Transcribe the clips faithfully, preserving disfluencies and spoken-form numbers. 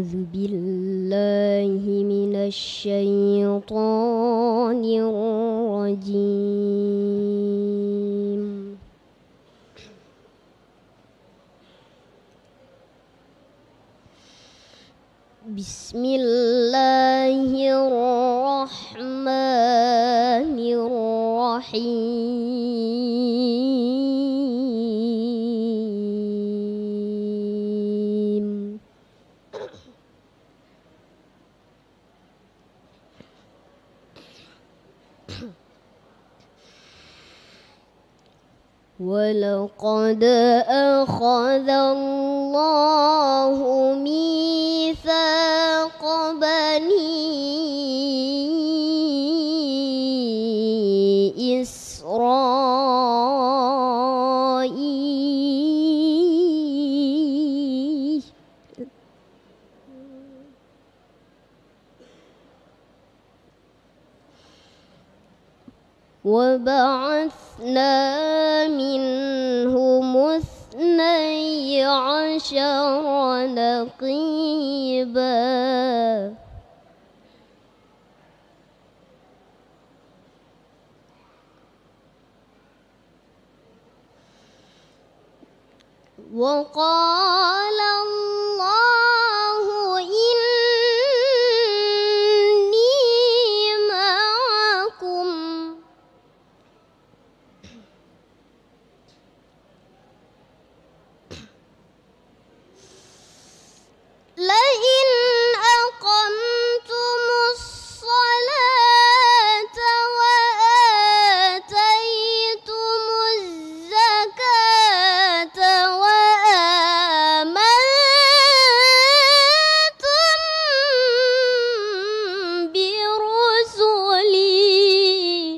أعوذ بالله من الشيطان الرجيم. بسم الله الرحمن الرحيم. ولقد أخذ الله ميثاق بني إسرائيل وبعثنا منهم اثني عشر نقيبا وقال الله إني معكم لئن أقمتم الصلاة وآتيتم الزكاة وآمنتم برسلي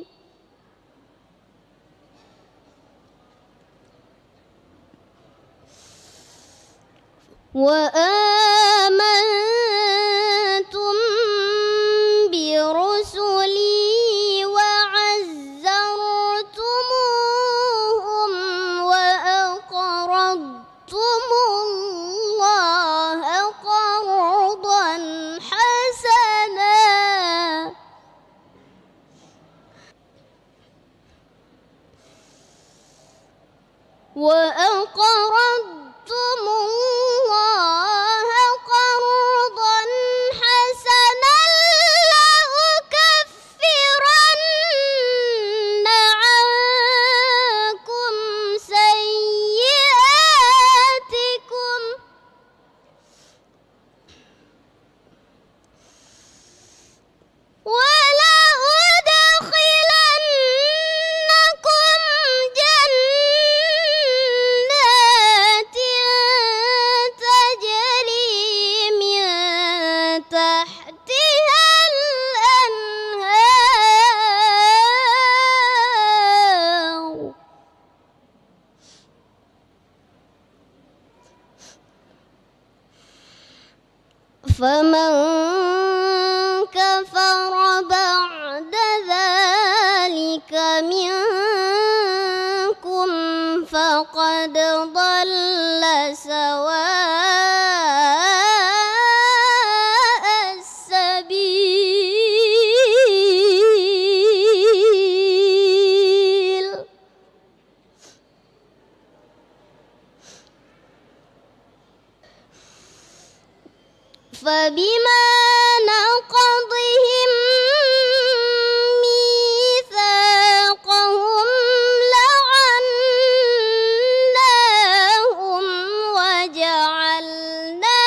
وآمنتم برسلي وعزرتموهم وأقرضتم الله قرضا حسنا وأقرضتم الله قرضا حسنا لأكفرن عنكم سيئاتكم ولأدخلنكم جنات تجري من تحتها الأنهار فمن كفر بعد ذلك منكم فقد ضل سواء السبيل. فبما نقضهم ميثاقهم لعناهم وجعلنا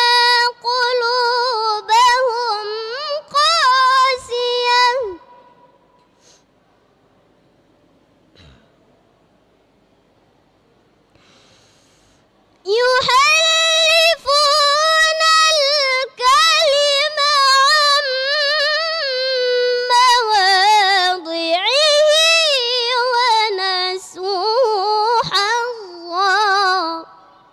قلوبهم قاسية يحرفون الكلم عن مواضعه ونسوا حظا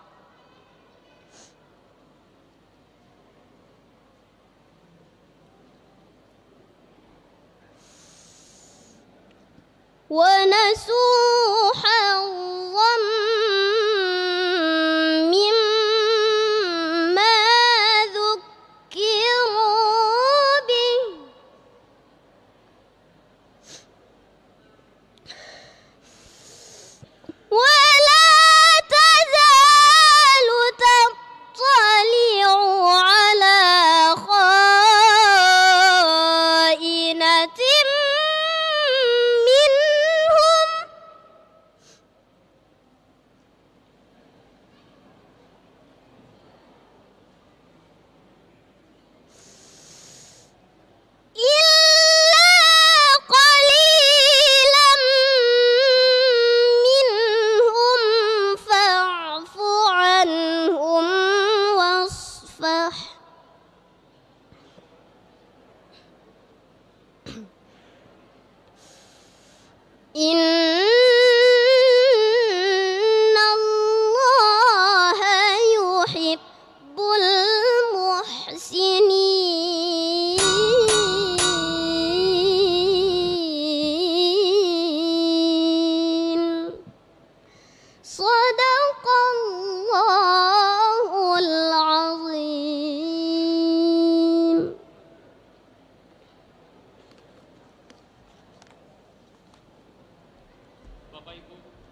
ونسوا حظا مما ذكروا Inna Allah yuhibbul muhsinin. Sadaqallahul azim. Bapak Ibu.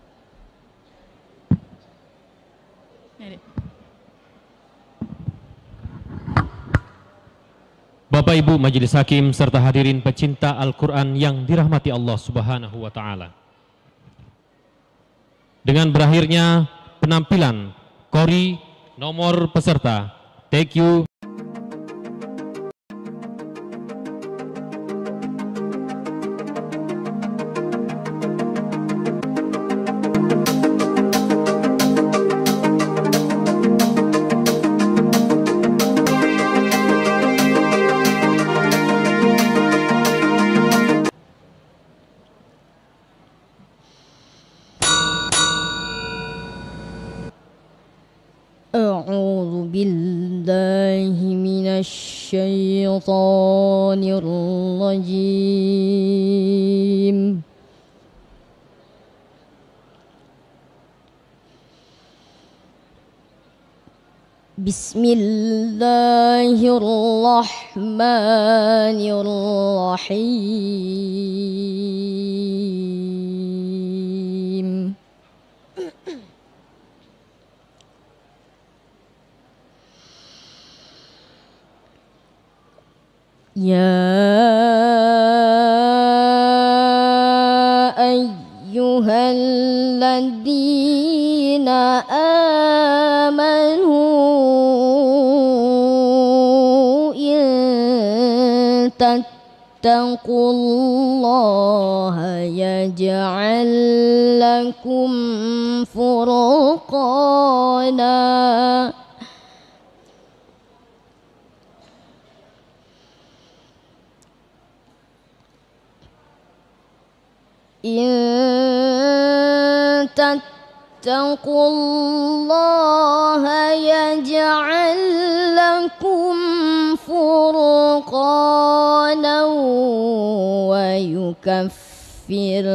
Bapak Ibu Majelis Hakim serta hadirin pecinta Al-Quran yang dirahmati Allah Subhanahu wa Ta'ala. Dengan berakhirnya penampilan Qori nomor peserta, thank you. أعوذ بالله من الشيطان الرجيم. بسم الله الرحمن الرحيم. يا أيها الذين آمنوا إن تتقوا الله يجعل لكم فرقانا إن تتقوا الله يجعل لكم فرقانا ويكفر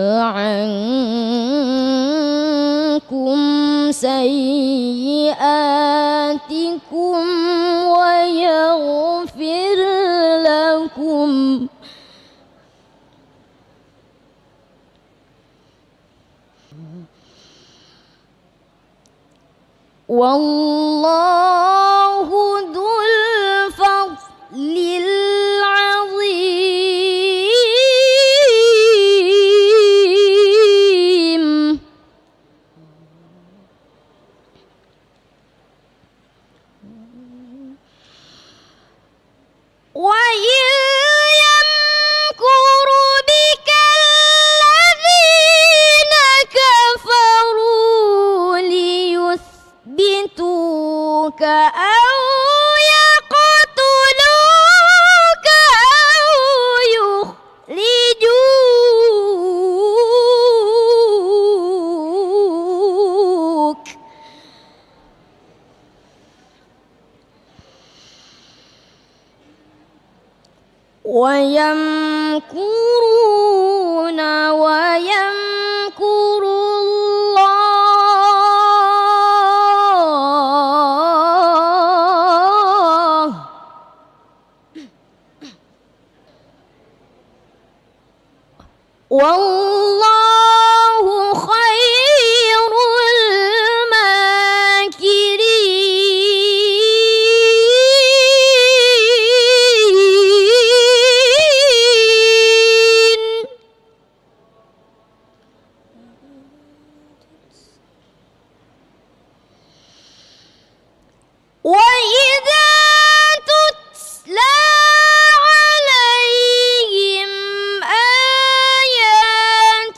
عنكم سيئاتكم ويغفر لكم والله ذو الفضل العظيم. وإن يمكر بك الذين كفروا ليثبتوك أو يقتلوك أو يخرجوك ويمكرون ويمكر الله والله خير الماكرين. وإذا تتلى عليهم آيات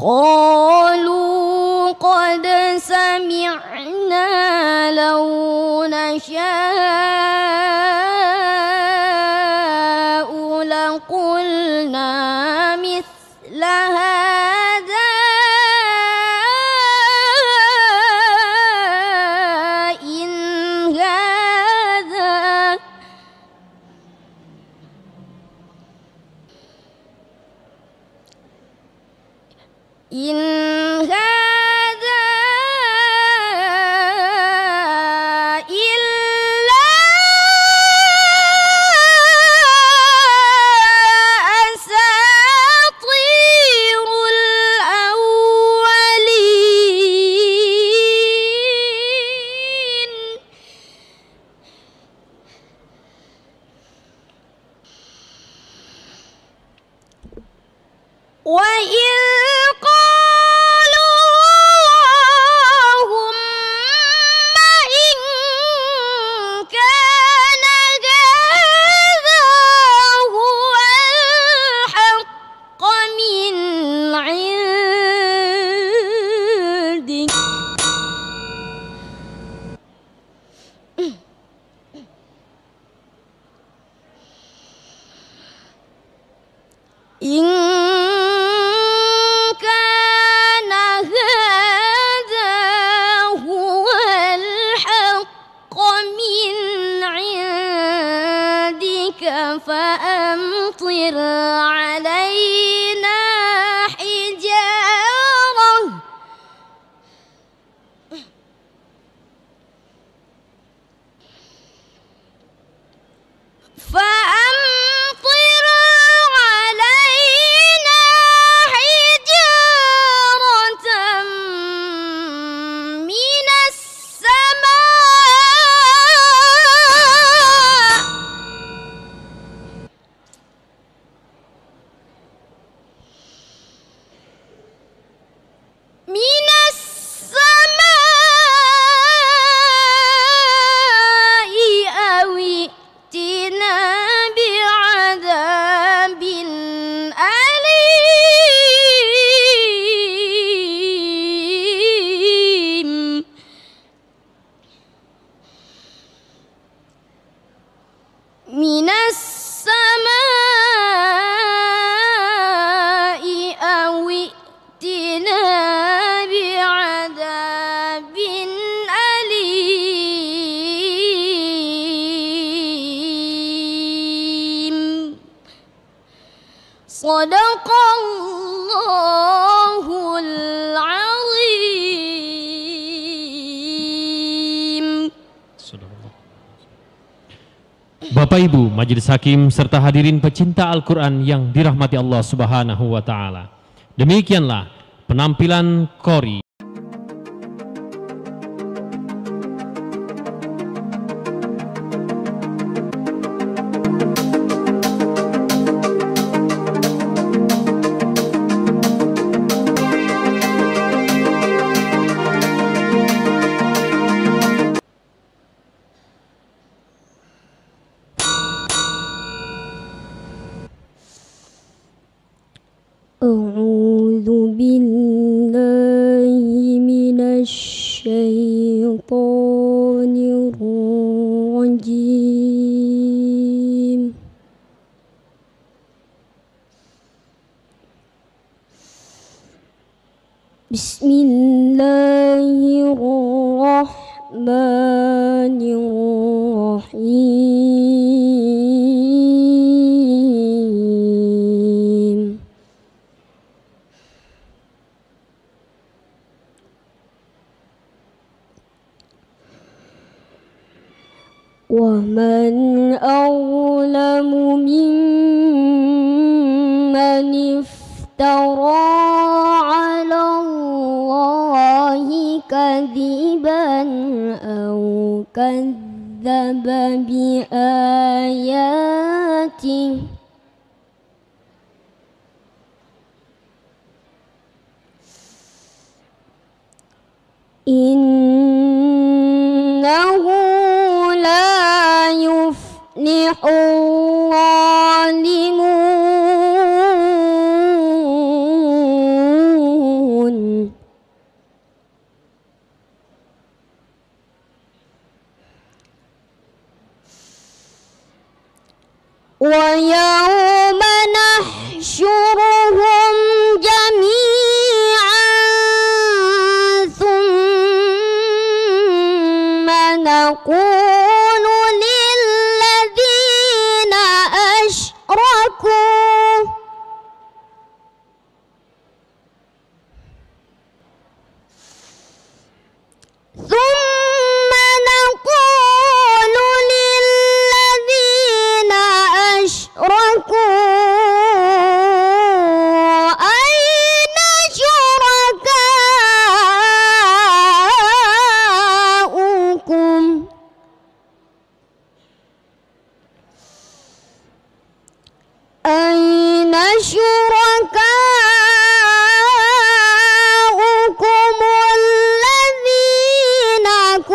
قالوا قد سمعنا لو نشاء لقلنا مثل هذا إن هذا إن هذا إلا أساطير الأولين. وإذ إن كان هذا هو الحق من عندك فأمطر علينا حجارة فأمطر علينا حجارة من السماء من السماء أو ائتنا بعذاب أليم. من السماء أو ائتنا بعذاب أليم. صدق الله العظيم. Bapak Ibu, Majelis Hakim serta hadirin pecinta Al-Quran yang dirahmati Allah Subhanahu wa Ta'ala. Demikianlah penampilan Qori. أعوذ بالله من الشيطان الرجيم. بسم الله الرحمن الرحيم. ومن أظلم ممن افترى على الله كذبا أو كذب بآياته إنه لا يفلح الظالمون. ويوم نحشرهم جميعا ثم نقول للذين أشركوا ثم نقول للذين أشركوا أين شركاؤكم أين شركاؤكم الذين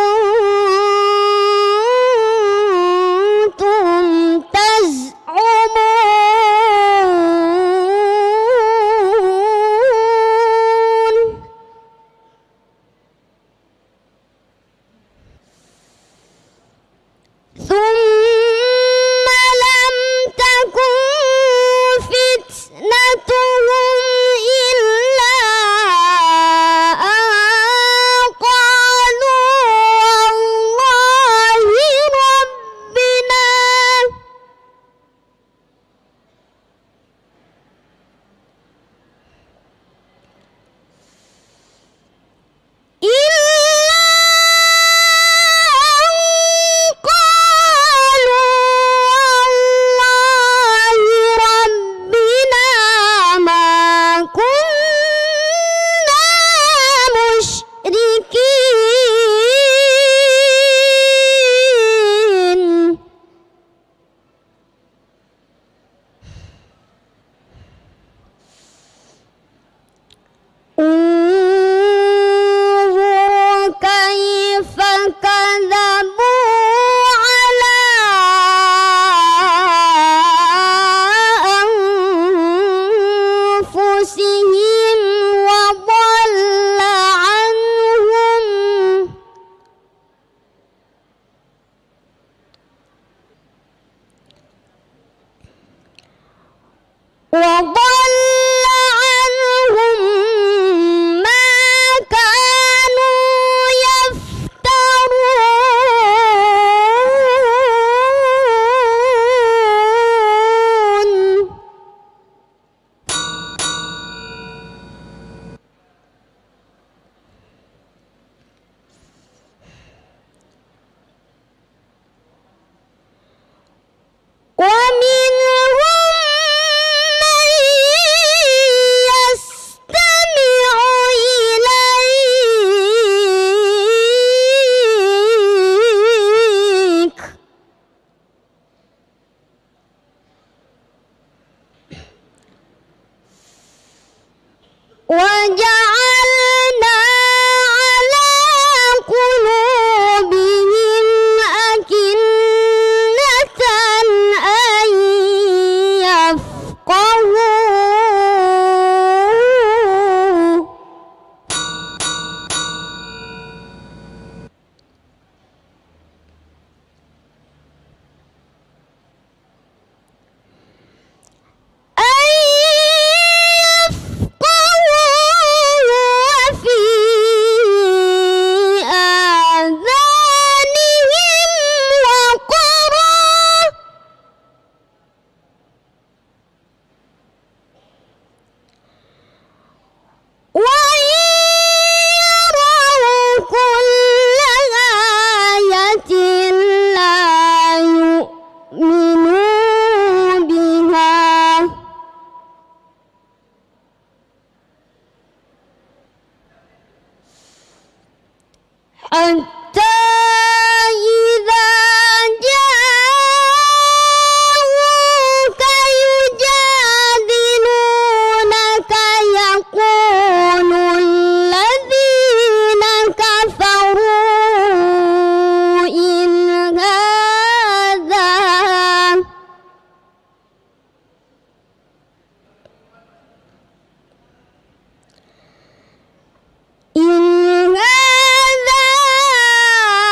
كنتم تزعمون ثم لم تكن فتنتهم إلا أن قالوا والله ربنا انظر كيف كذبوا على أنفسهم وضل عنهم وضل عنهم ما كانوا يفترون ومنهم من يستمع إليك وجعلنا على قلوبهم أكنة أن يفقهوا أن يفقهوا وفي آذانهم وقرا وإن يروا كل آية لا يؤمنوا بها حتى إذا جاءوك يجادلونك يقول الذين كفروا إن هذا إن هذا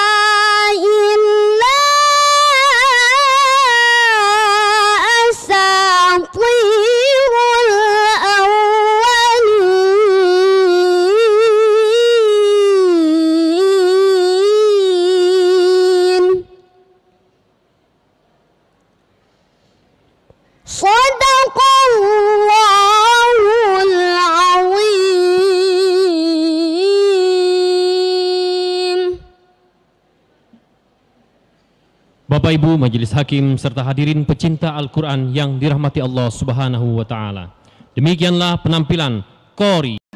Bapak Ibu Majelis Hakim serta hadirin pecinta Al-Quran yang dirahmati Allah Subhanahu wa taala. Demikianlah penampilan Qori